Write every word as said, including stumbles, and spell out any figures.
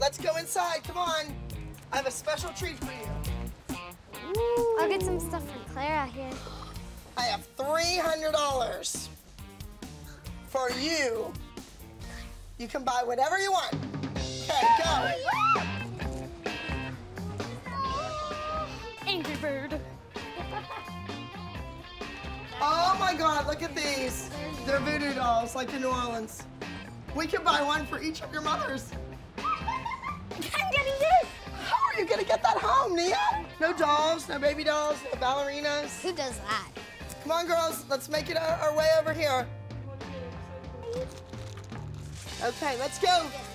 let's go inside. Come on. I have a special treat for you. Ooh. I'll get some stuff for Clara here. I have three hundred dollars for you. You can buy whatever you want. Okay, go. Angry Bird. Oh my God, look at these. They're voodoo dolls, like in New Orleans. We can buy one for each of your mothers. I'm getting this. How are you gonna get that home, Nia? No dolls, no baby dolls, no ballerinas. Who does that? Come on, girls, let's make it our, our way over here. Okay, let's go.